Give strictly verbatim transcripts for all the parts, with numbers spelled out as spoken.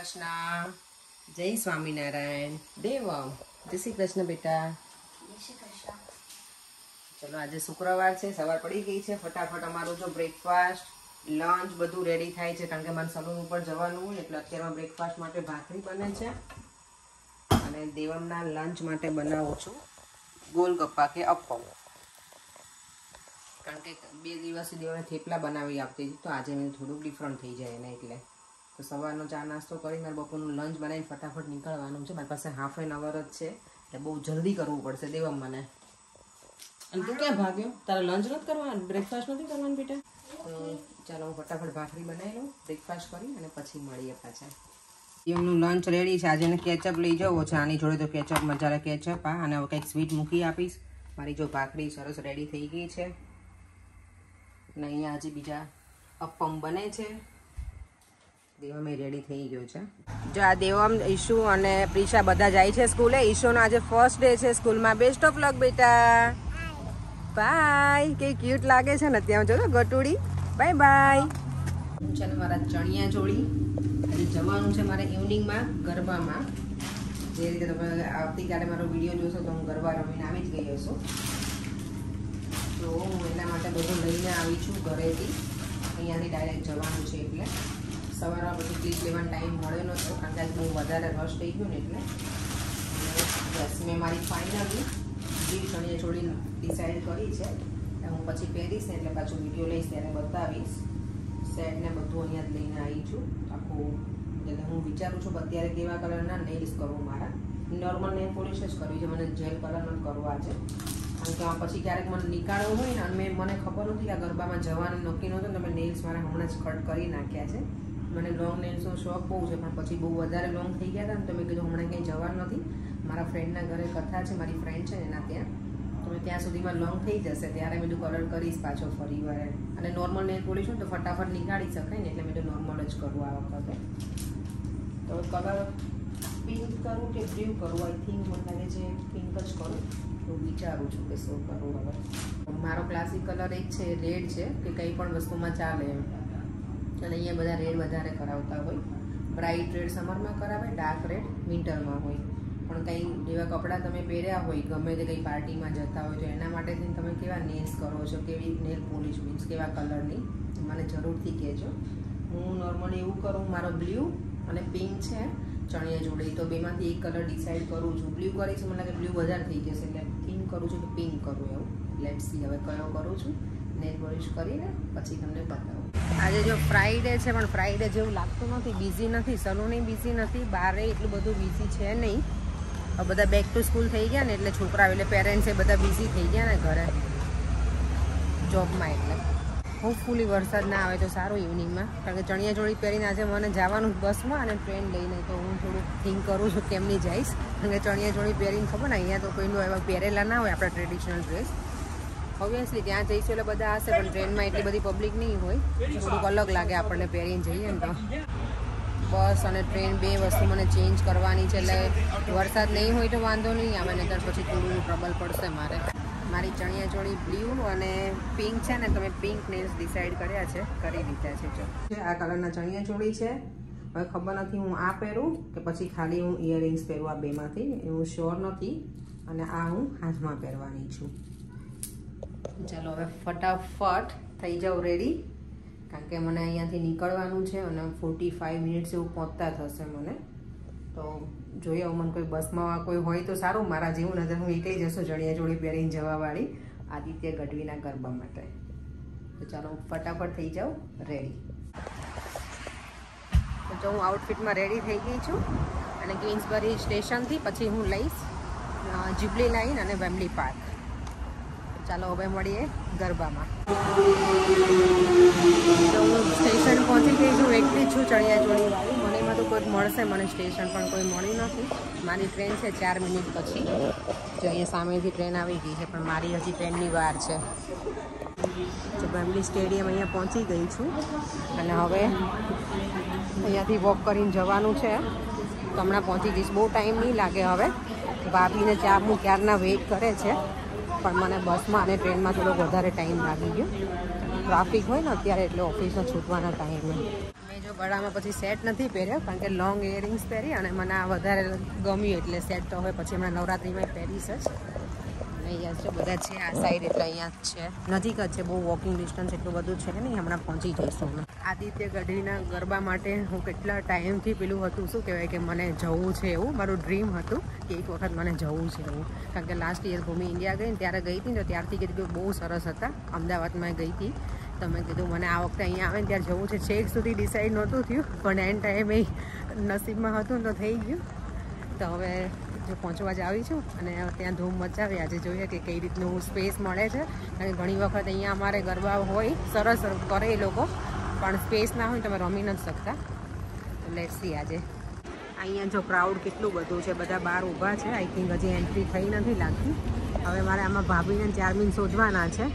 કૃષ્ણ, જય સ્વામિનારાયણ. દેવમ જય શ્રી કૃષ્ણ બેટા. જય શ્રી કૃષ્ણ. ચલો આજે શુક્રવાર છે, સવાર પડી ગઈ છે. ફટાફટ અમારું જો બ્રેકફાસ્ટ લંચ બધું રેડી થાય છે, કારણ કે મારે સલૂન ઉપર જવાનું હોય એટલે અત્યારમાં બ્રેકફાસ્ટ માટે ભાખરી બને છે અને દેવમના લંચ માટે બનાવું છું ગોલગપ્પા કે અપ્પમ, કારણ કે બે દિવસથી દેવને થેપલા બનાવી આપતી હતી, તો આજે મેં થોડુંક ડિફરન્ટ થઈ જાય એને એટલે તો સવારનો ચા નાસ્તો કરી મારે બપોરનું લંચ બનાવીને ફટાફટ નીકળવાનું છે. મારી પાસે હાફ એન અવર જ છે એટલે બહુ જલ્દી કરવું પડશે દેવમ મને. અને તું ક્યાં ભાગ્યો? તારે લંચ નથી કરવાનું, બ્રેકફાસ્ટ નથી કરવાનું બેટા? તો ચાલો હું ફટાફટ ભાખરી બનાવી લઉં, બ્રેકફાસ્ટ કરી અને પછી મળીએ પાછા. એમનું લંચ રેડી છે. આજે એને કેચઅપ લઈ જવો છે, આની જોડે તો કેચઅપ મજાના કેચઅપ. હા, અને હવે કંઈક સ્વીટ મૂકી આપીશ. મારી જો ભાખરી સરસ રેડી થઈ ગઈ છે અને અહીંયા હજી બીજા અપ્પમ બને છે. દેવમ રેડી થઈ ગયો છે. જો આ દેવમ, ઈશુ અને પ્રિશા બધા જાય છે સ્કૂલે. ઈશુનો આજે ફર્સ્ટ ડે છે સ્કૂલમાં. બેસ્ટ ઓફ લક બેટા. બાય. કે ક્યુટ લાગે છે ને ત્યાં જો ગટુડી. Bye bye. હું છે ને મારા ચણિયા ચોળી આજે જવાનું છે મારે ઇવનિંગમાં ગરબામાં. જે રીતે તમે આવતીકાલે મારો વિડીયો જોશો તો હું ગરબા રમીને આવી જ ગઈ હશું, તો હું એના માટે બધું લઈને આવી છું ઘરેથી. અહીંયાથી ડાયરેક્ટ જવાનું છે એટલે સવારમાં બધું ક્લિપ લેવાનો ટાઈમ મળ્યો નહોતો, કારણ કે બહુ વધારે રશ થઈ ગયું ને એટલે. બસ મેં મારી ફાઇનલી જે ચણિયા ચોળી ડિસાઈડ કરી છે હું પછી પહેરીશ ને એટલે પાછું વિડીયો લઈશ ત્યારે બતાવીશ. સેટ ને બધું અહીંયા જ લઈને આવી છું આખું. એટલે હું વિચારું છું કે અત્યારે કેવા કલરના નેલ્સ કરવું મારા. નોર્મલ નેલ પોલિશ જ કરવી છે, મને જેલ કલર નથી કરવા છે, કારણ કે પછી ક્યારેક મને નીકાળવો હોય ને અને મેં મને ખબર નથી કે આ ગરબામાં જવાનું નક્કી નહોતું ને મેં નેલ્સ મારા હમણાં જ કટ કરી નાખ્યા છે. મને લોંગ નેલ્સનો શોખ બહુ છે, પણ પછી બહુ વધારે લોંગ થઈ ગયા હતા ને તો મેં કીધું હમણાં ક્યાંય જવાનું નથી. મારા ફ્રેન્ડના ઘરે કથા છે, મારી ફ્રેન્ડ છે એના ત્યાં, તો મેં ત્યાં સુધીમાં લોંગ થઈ જશે ત્યારે મેં કીધું કલર કરીશ પાછો ફરી વાર. અને નોર્મલ નેલ પોલિશ હોય તો ફટાફટ નીકાળી શકાય ને એટલે મેં તો નોર્મલ જ કરવું આ વખતે. તો કલર પિંક કરું કે બ્લુ કરું? આઈ થિંક મને લાગે છે પિંક જ કરું, તો વિચારું છું કે શું કરું હવે. મારો ક્લાસિક કલર એક છે રેડ છે, કે કંઈ પણ વસ્તુમાં ચાલે એમ. અને અહીંયા બધા રેડ વધારે કરાવતા હોય. બ્રાઇટ રેડ સમરમાં કરાવે, ડાર્ક રેડ વિન્ટરમાં હોય. પણ કંઈ જેવા કપડાં તમે પહેર્યા હોય, ગમે તે કંઈ પાર્ટીમાં જતા હોય તો એના માટે થઈને તમે કેવા નેલ્સ કરો છો, કેવી નેલ પોલિશ મીન્સ કેવા કલરની, મને જરૂરથી કહેજો. હું નોર્મલી એવું કરું, મારો બ્લુ અને પિંક છે ચણિયા ચોળી, તો બેમાંથી એક કલર ડિસાઈડ કરું છું. બ્લુ કરીશ મને લાગે બ્લુ વધારે થઈ જશે એટલે થિંક કરું છું કે પિંક કરું એવું. લેટ્સ સી હવે કયો કરું છું. નેલ પોલિશ કરીને પછી તમને બતાવું. આજે જો ફ્રાઈડે છે પણ ફ્રાઈડે જેવું લાગતું નથી, બિઝી નથી, સલૂને બિઝી નથી, બહારે એટલું બધું બિઝી છે નહીં. હવે બધા બેક ટુ સ્કૂલ થઈ ગયા ને એટલે છોકરાઓ એટલે પેરેન્ટ્સ એ બધા બિઝી થઈ ગયા ને ઘરે જોબમાં, એટલે હોપફુલી વરસાદ ના આવે તો સારું ઇવનિંગમાં, કારણ કે ચણિયા ચોળી પહેરીને આજે મને જવાનું બસમાં અને ટ્રેન લઈને, તો હું થોડુંક થિંક કરું છું કેમની જઈશ, કારણ કે ચણિયા ચોળી પહેરીને ખબર ને અહીંયા તો કોઈનું એવા પહેરેલા ના હોય આપણા ટ્રેડિશનલ ડ્રેસ. ઓબ્વિયસલી ત્યાં જઈશું એટલે બધા હશે પણ ટ્રેનમાં એટલી બધી પબ્લિક નહીં હોય, થોડુંક અલગ લાગે આપણને પહેરીને જઈએ ને તો. બસ અને ટ્રેન બે વસ્તુ મને ચેન્જ કરવાની છે, એટલે વરસાદ નહીં હોય તો વાંધો નહીં આવે, ને ત્યારે પછી થોડું ટ્રબલ પડશે મારે. મારી ચણિયા ચોળી બ્લુ અને પિંક છે ને, તો મેં પિંક નેલ્સ ડિસાઈડ કર્યા છે, કરી દીધા છે. જો આ કલરના ચણિયા ચોળી છે. હવે ખબર નથી હું આ પહેરું કે પછી ખાલી હું ઇયરિંગ્સ પહેરું, આ બેમાંથી હું શ્યોર નથી. અને આ હું હાથમાં પહેરવાની છું. ચાલો હવે ફટાફટ થઈ જાઉં રેડી, કારણ કે મને અહીંયાથી નીકળવાનું છે અને ફોર્ટી ફાઈવ મિનિટ્સ એવું પહોંચતા થશે મને. તો જોઈએ હવે મને કોઈ બસમાં કોઈ હોય તો સારું, મારા જેવું નથી હું એકલી જશું ચણિયા ચોળી પહેરીને જવાવાળી આદિત્ય ગઢવીના ગરબા માટે. તો ચાલો ફટાફટ થઈ જાઉં રેડી. તો જો હું આઉટફિટમાં રેડી થઈ ગઈ છું અને ક્વીન્સબરી સ્ટેશનથી પછી હું લઈશ જ્યુબલી લાઇન અને વેમ્બલી પાર્ક. ચાલો હવે મળીએ ગરબામાં. તો હું સ્ટેશન પહોંચી ગઈ છું, એકલી જ છું ચણિયા ચોળીવાળી. મને એમાં તો કોઈ મળશે મને સ્ટેશન પણ કોઈ મળ્યું નથી. મારી ટ્રેન છે ચાર મિનિટ પછી, જો અહીંયા સામેથી ટ્રેન આવી ગઈ છે પણ મારી હજી ટ્રેનની વાર છે. જો વેમ્બલી સ્ટેડિયમ અહીંયા પહોંચી ગઈ છું અને હવે અહીંયાથી વોક કરીને જવાનું છે, તો હમણાં પહોંચી જઈશ. બહુ ટાઈમ નહીં લાગે હવે. ભાભીને ચા હું ક્યારના વેઇટ કરે છે, પણ મને બસમાં અને ટ્રેનમાં થોડો વધારે ટાઈમ લાગી ગયો. ટ્રાફિક હોય ને અત્યારે એટલે ઓફિસનો છૂટવાના ટાઈમે. મેં જો ગળામાં પછી સેટ નથી પહેર્યો કારણ કે લોંગ ઇયરિંગ્સ પહેરી અને મને આ વધારે ગમ્યું એટલે સેટ તો હવે પછી હમણાં નવરાત્રિમાં પહેરીશ જ. અહીંયા જો બધા છે આ સાઈડ એટલે અહીંયા જ છે, નજીક જ છે, બહુ વોકિંગ ડિસ્ટન્સ એટલું બધું છે નહીં. હમણાં પહોંચી જઈશું અમે. આદિત્ય ગઢવીના ગરબા માટે હું કેટલા ટાઈમથી પેલું હતું શું કહેવાય કે મને જવું છે એવું મારું ડ્રીમ હતું કે એક વખત મને જવું છે એવું. કારણ કે લાસ્ટ યર ભૂમિ ઇન્ડિયા ગઈ ને ત્યારે ગઈ હતી ને તો ત્યારથી કીધું બહુ સરસ હતા. અમદાવાદમાં ગઈ હતી તો મેં કીધું મને આ વખતે અહીંયા આવે ને ત્યારે જવું છે. છેક સુધી ડિસાઈડ નહોતું થયું પણ એન્ડ ટાઈમે નસીબમાં હતું ને તો થઈ ગયું. તો હવે જો પહોંચવા જ આવી છું અને ત્યાં ધૂમ મચાવી. આજે જોઈએ કે કઈ રીતનું સ્પેસ મળે છે અને ઘણી વખત અહીંયા અમારે ગરબા હોય સરસ કરે એ લોકો પણ સ્પેસ ના હોય તમે રમી નથી શકતા. તો લેટ્સ સી આજે અહીંયા જો ક્રાઉડ કેટલું બધું છે, બધા બહાર ઊભા છે. આઈ થિંક હજી એન્ટ્રી થઈ નથી લાગતી. હવે મારે આમાં ભાભીને ચારમીન શોધવાના છે.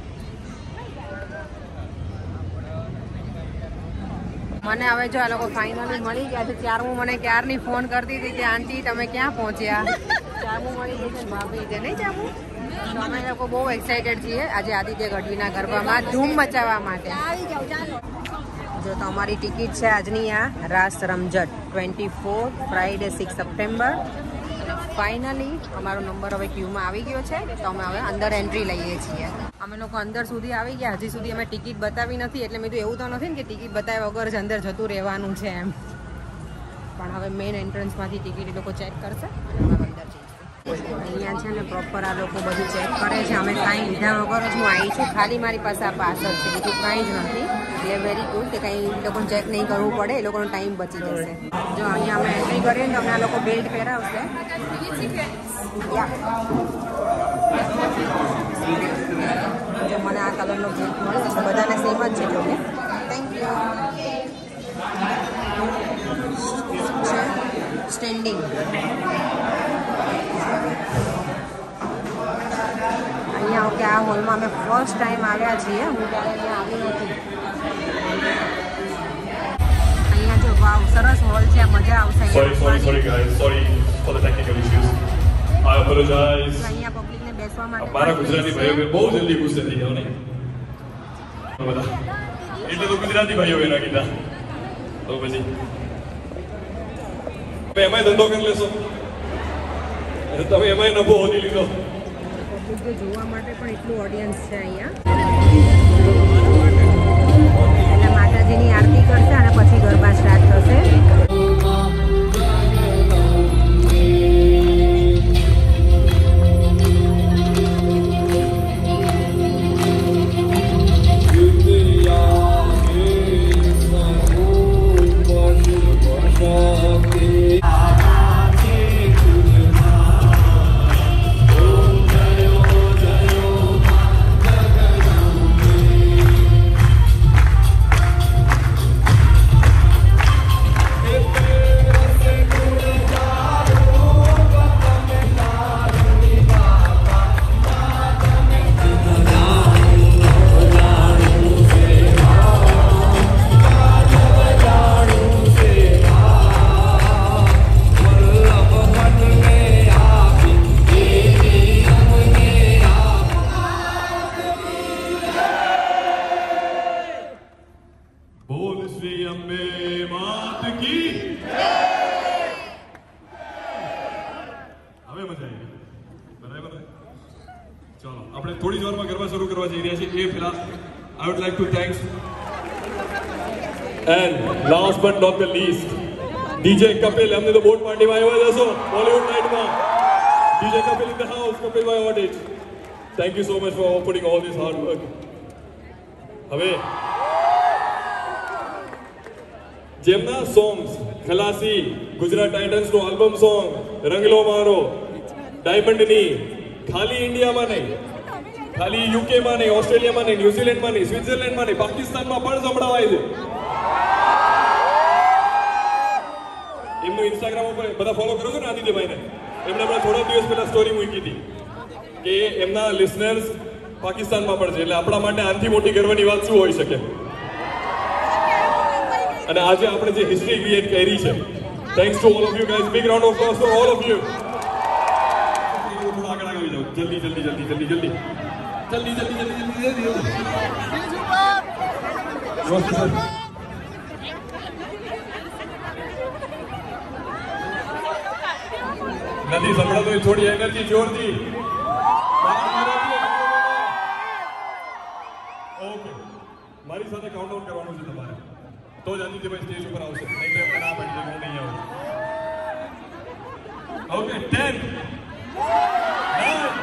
મને હવે જો આ લોકો ફાઇનલી મળી ગયા છે. ચારમું મને ક્યારની ફોન કરતી હતી કે આંટી તમે ક્યાં પહોંચ્યા. ચારમું મળી ગઈ છે ભાભી છે નહીં ચારમું. તો અમે લોકો બહુ એક્સાઇટેડ છીએ આજે આદિત્ય ગઢવીના ગરબામાં ધૂમ મચાવવા માટે. જો તો અમારી ટિકિટ છે આજની આ રાસ રમઝટ twenty four Friday six September. Finally અમારો નંબર હવે ક્યુમાં આવી ગયો છે તો અમે હવે અંદર એન્ટ્રી લઈએ છીએ. અમે લોકો અંદર સુધી આવી ગયા, હજી સુધી અમે ટિકિટ બતાવી નથી એટલે મેં તો એવું તો નથી ને કે ટિકિટ બતાવ્યા વગર જ અંદર જતું રહેવાનું છે એમ. પણ હવે મેઇન એન્ટ્રન્સમાંથી ટિકિટ એ લોકો ચેક કરશે અને અમે અંદર જઈશું. અહીંયા છે ને પ્રોપર આ લોકો બધું ચેક કરે છે. અમે કાંઈ લીધા વગર જ હું આવી છું, ખાલી મારી પાસે આ પાર્સલ છે, બીજું કાંઈ જ નથી. એટલે વેરી ગુડ કે કાંઈ એ લોકોને ચેક નહીં કરવું પડે, એ લોકોનો ટાઈમ બચી જશે. જો અહીંયા અમે એન્ટ્રી કરીએ ને તો અમને આ લોકો બેલ્ટ પહેરાવશે. જો મને આ કલરનો બેલ્ટ મળ્યો છે, બધાને સેમ જ છે જોકે. Thank you. સ્ટેન્ડિંગ અહીંયા ઓકે આ હોલમાં અમે ફર્સ્ટ ટાઈમ આવ્યા છીએ. હું ત્યારે અહીંયા આવી નથી. અહીંયા જો વાવ સરસ હોલ છે, મજા આવશે. Sorry, sorry, sorry guys. Sorry for the technical issues. I apologize. અહીંયા પબ્લિકને બેસવા માટે મારા ગુજરાતી ભાઈઓ બહુ જલ્દી ગુસ્સે થઈ જાવ નહીં બધા એટલે તો ગુજરાતી ભાઈઓ એના કીધા તો પછી તમે એમાંય ધંધો કરી લેશો તમે એમાંય નફો હોધી લીધો. પબ્લિક જોવા માટે પણ એટલું ઓડિયન્સ છે અહીંયા. એટલે માતાજીની આરતી કરશે અને પછી ગરબા સ્ટાર્ટ થશે. થોડી જ વારમાં ગરબા શરૂ કરવા જઈ રહ્યા છીએ. એ પહેલા I would like to thank and last but not the least D J Kapil. हमने तो बोट पार्टी में आया जैसो बॉलीवुड नाइट में D J Kapil in the house. Kapil भाई what it. Thank you so much for putting all this hard work. હવે જેમના songs Khalasi Gujarat Titans નો આલ્બમ સોંગ રંગલો મારો ડાયમંડની ખાલી ઇન્ડિયામાં નહીં, ખાલી યુકેમાં નહીં, ઓસ્ટ્રેલિયામાં નહીં, ન્યુઝીલેન્ડમાં નહીં, સ્વિટ્ઝરલેન્ડમાં નહીં, પાકિસ્તાનમાં પણ સંભળાવાય છે. એમનું ઇન્સ્ટાગ્રામ ઉપર બધા ફોલો કરો છો ને આદિત્યભાઈને? એમને હમણાં થોડા દિવસ પહેલા સ્ટોરી મૂકી હતી કે એમના લિસનર્સ પાકિસ્તાનમાં પણ છે. એટલે આપણા માટે આનાથી મોટી ગર્વની વાત શું હોઈ શકે? અને આજે આપણે જે હિસ્ટ્રી ક્રિએટ કરી છે, thanks to all of you guys. Big round of applause for all of you. થોડા આગળ આવી જાઓ, જલ્દી જલ્દી જલ્દી જલ્દી જલ્દી જલ્દી જલ્દી જલ્દી જલ્દી જલ્દી નથી સંભળાતો એ થોડી એનર્જી જોરથી. ઓકે, મારી સાથે કાઉન્ટડાઉન કરવાનું છે તમારે, તો જ આદિત્યભાઈ સ્ટેજ ઉપર આવશે, નહીં તો એમને ના પાડી દે હું નહીં આવું. Okay, ten, nine,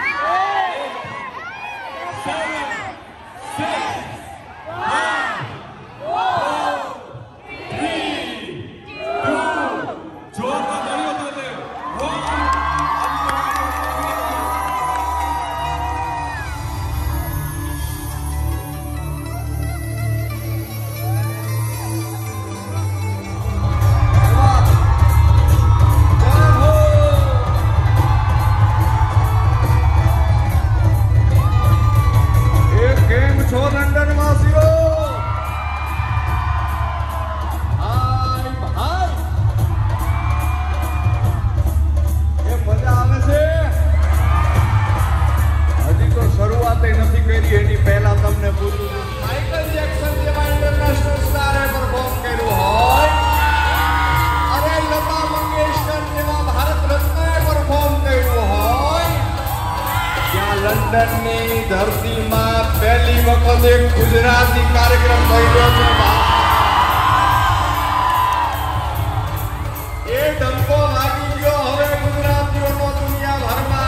seven, six, five, four, three, two, જોરમાં તાળીઓ સાથે વન. લંડનની ધરતીમાં પહેલી વખત એક ગુજરાતી કાર્યક્રમ થયો છે. એ ડંકો લાગી ગયો હવે ગુજરાતીઓનો દુનિયાભરમાં.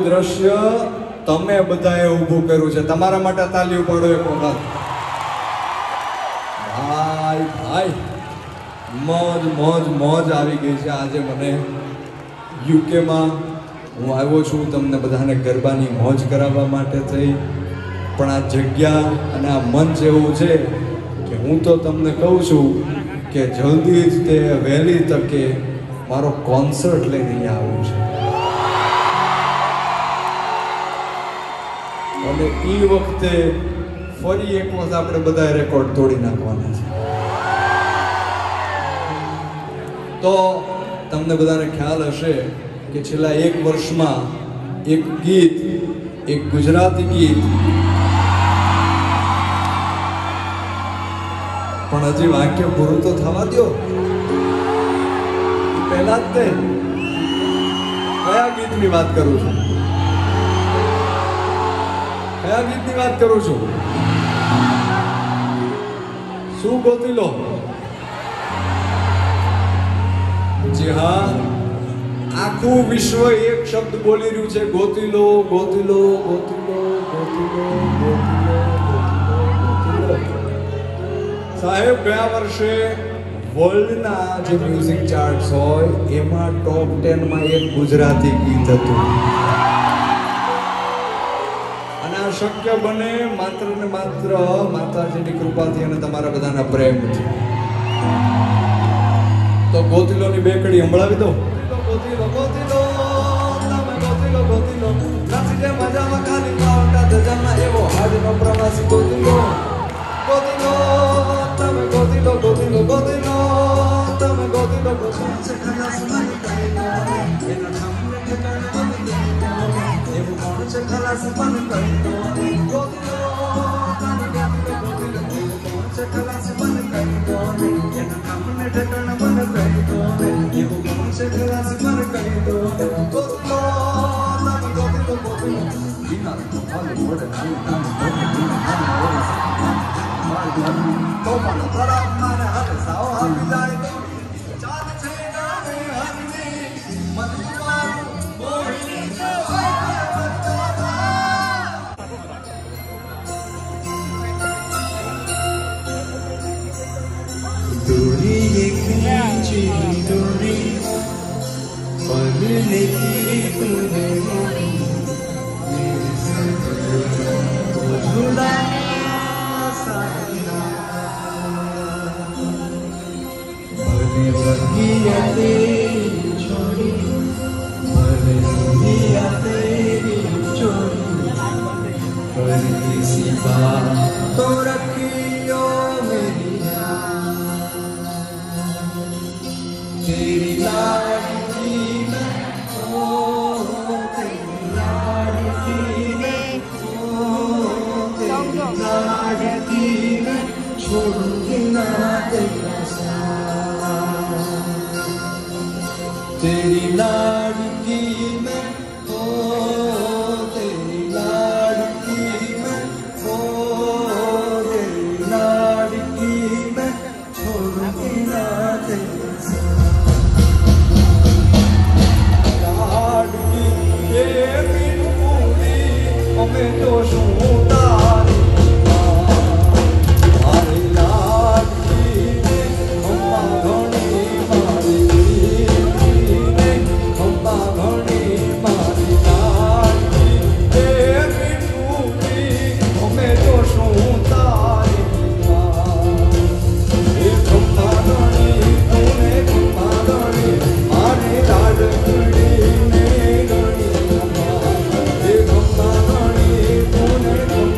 દ્રશ્ય તમે બધાએ ઊભું કર્યું છે. તમારા માટે તાલી પાડો એક વખત. ભાઈ ભાઈ મોજ મોજ મોજ આવી ગઈ છે આજે મને. યુકેમાં હું આવ્યો છું તમને બધાને ગરબાની મોજ કરાવવા માટે થઈ, પણ આ જગ્યા અને આ મંચ એવું છે કે હું તો તમને કહું છું કે જલ્દી જ તે વહેલી તકે મારો કોન્સર્ટ લઈને અહીંયા આવું છે. અને એ વખતે ફરી એક વખત આપણે બધા રેકોર્ડ તોડી નાખવાના છે. તો તમને બધાને ખ્યાલ હશે કે છેલ્લા એક વર્ષમાં એક ગીત, એક ગુજરાતી ગીત, પણ હજી વાક્ય પૂરું તો થવા દો. પહેલા જ તે કયા ગીતની વાત કરું છું? કયા ગીતની વાત કરું છું? શું ગોતી લો? જી હા, આખું વિશ્વ એક શબ્દ બોલી રહ્યું છે, ગોતી લો, ગોતી લો, ગોતી લો, ગોતી લો, ગોતી લો, ગોતી લો. સાહેબ, ગયા વર્ષે વર્લ્ડના જે મ્યુઝિક ચાર્ટ્સ હોય એમાં ટોપ ટેન માં એક ગુજરાતી ગીત હતું. અને આ શક્ય બને માત્ર ને માત્ર માતાજીની કૃપાથી અને તમારા બધાના પ્રેમથી. તો ગોતીલોની બે કડી સંભળાવી દો. ગોતીલો ગોતીલો તમે ગોતીલો ગોતીલો નથી જે મજામાં ખાલી પાવટા ધજામાં એવો આજનો પ્રવાસી ગોતીલો ગોતીલો તમે ગોતીલો ગોતીલો ગોતીલો તમે ગોતીલો ગોતીલો છે ખલાસ મારી કરી દો એના નામને ઠેકાણે બની દો એવું કોણ છે ખલાસ મને કરી દો ગોતીલો તમે ગોતીલો ગોતીલો એવું કોણ છે ખલાસ મને કરી દો એના નામને ઠેકાણે મને કરી દો એવું કોણ છે ખલાસ મને કરી દો ગોતીલો તમે ગોતીલો ગોતીલો વિના હાલે મોડે નામ નામ તો પણ ખરાબ મારે હાલે સાવ આપી જાય તો ચાલ છે નામે હરની મનવારું મોહિની દોરી એક નીચી દોરી પગલે કી તુને મેરે સર ઝુલા बगिया तेरी छोड़ी बगिया तेरी छोड़ी पर किसी बात तो रखियो मेरी तेरी लाडकी मैं ओ तेरी लाडकी मैं ओ तेरी लाडकी मैं छोड़ूंगी ना तेरा तेरी लाडकी मैं ओ तेरी लाडकी मैं ओ तेरी लाडकी मैं छोड़ूंगी ना तेरा लाडकी ये मीठूंगी हमें तो शूं तारी मारी लाडकी ने अम्मा घणी मारी Tune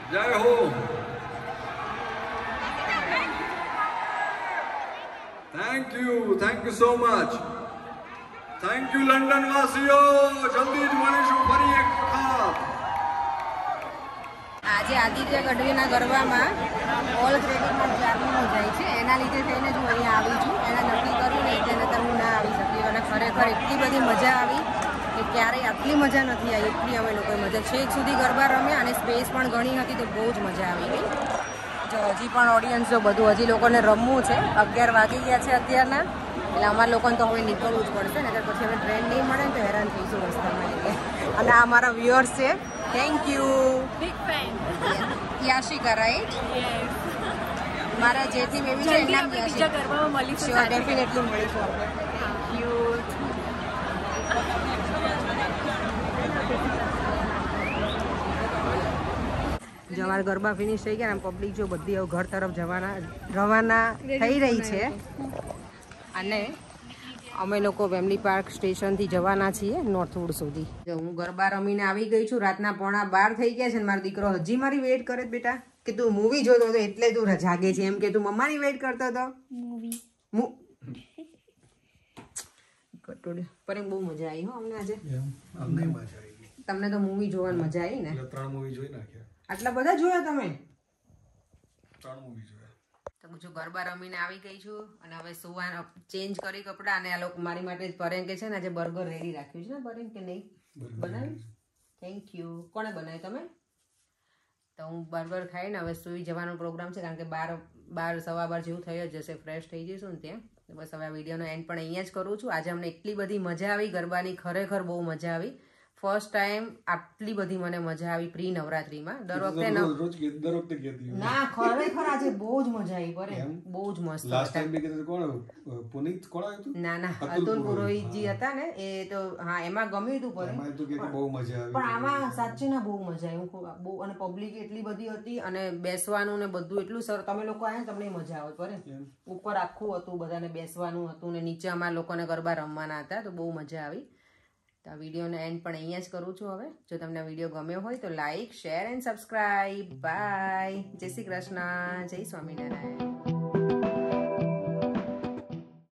જય હો. Thank you thank you so much. Thank you London વાસીઓ. જલ્દી જ મળીશું ફરી એક વખત. આજે આદિત્ય ગઢવીના ગરબામાં ઓલ ક્રેડિટમાં ચારમીનો જાય છે, એના લીધે થઈને જ હું અહીંયા આવી છું. એના નક્કી કર્યું ને તેને તો હું ના આવી શકી, અને ખરેખર એટલી બધી મજા આવી કે ક્યારેય આટલી મજા નથી આવી એટલી અમે લોકોએ મજા. છેક સુધી ગરબા રમ્યા અને સ્પેસ પણ ઘણી હતી તો બહુ જ મજા આવી ગઈ. જો હજી પણ ઓડિયન્સ જો બધું હજી લોકોને રમવું છે. અગિયાર વાગી ગયા છે અત્યારના, એટલે અમારા લોકોને તો હવે નીકળવું જ પડશે ને, પછી હવે ટ્રેન નહીં મળે ને તો હેરાન થઈશું રસ્તામાં. એટલે અને આ અમારા વ્યુઅર્સ છે. Thank you. Big fan. Yashika right? મારા જેથી બેબી છે એના બીજા ગરબામાં મળીશું. શ્યોર ડેફિનેટલી મળીશું આપણે. Thank you. જો અમારા ગરબા ફિનિશ થઈ ગયા, પબ્લિક જો બધી હવે ઘર તરફ જવાના રવાના થઈ રહી છે. અને અમે લોકો વેમલી પાર્ક સ્ટેશનથી જવાના છીએ નોર્થવુડ સુધી. હું ગરબા રમીને આવી ગઈ છું. રાતના પોણા બાર થઈ ગયા છે ને મારો દીકરો હજી મારી વેઇટ કરે છે. બેટા કે તું મૂવી જોતો હતો એટલે તું જાગે છે, એમ કે તું મમ્માની વેઇટ કરતો હતો. મૂવી પર બહુ મજા આવી હો અમને આજે. તમને તો મૂવી જોવાની મજા આવી ને? ત્રણ મૂવી જોઈ નાખ્યા. આટલા બધા જોયા તમે? ત્રણ મૂવી જોયા. તો હું ગરબા રમીને આવી ગઈ છું અને હવે સુવા ચેન્જ કરી કપડાં. અને આ લોકો મારી માટે પરેન કે છે ને આજે બર્ગર રેડી રાખ્યું છે ને પરેન કે નહીં બનાવ્યું? Thank you. કોણે બનાવ્યું? તમે? તો હું બર્ગર ખાઈને હવે સુઈ જવાનો પ્રોગ્રામ છે, કારણ કે બાર બાર સવા બાર જેવું થઈ જ જશે. ફ્રેશ થઈ જઈશું ને ત્યાં. બસ હવે આ વિડીયોનો એન્ડ પણ અહીંયા જ કરું છું. આજે અમને એટલી બધી મજા આવી ગરબાની, ખરેખર બહુ મજા આવી. ફર્સ્ટ ટાઈમ આટલી બધી મને મજા આવી પ્રી નવરાત્રીમાં. દર વખતે ના ખરેખર આજે બહુ જ મજા આવી. પર બહુ જ મસ્ત. લાસ્ટ ટાઈમ બી કીધું કોણ પુનીત કોણ આવ્યું હતું? ના ના અતુલ પુરોહિતજી હતા ને, એ તો હા એમાં ગમ્યું હતું. પર એમાં તો કે બહુ મજા આવી. પણ આમાં સાચી ના બહુ મજા આવી. બહુ અને પબ્લિક એટલી બધી હતી અને બેસવાનું ને બધું એટલું સરસ. તમે લોકો આવ્યા તમને મજા આવે. પર ઉપર આખું હતું, બધાને બેસવાનું હતું ને નીચે અમારા લોકોને ગરબા રમવાના હતા, તો બહુ મજા આવી. તો આ વિડીયોનો એન્ડ પણ અહીંયા જ કરું છું. હવે જો તમને આ વિડીયો ગમ્યો હોય તો like, share and subscribe. Bye. જય શ્રી કૃષ્ણ. જય સ્વામિનારાયણ.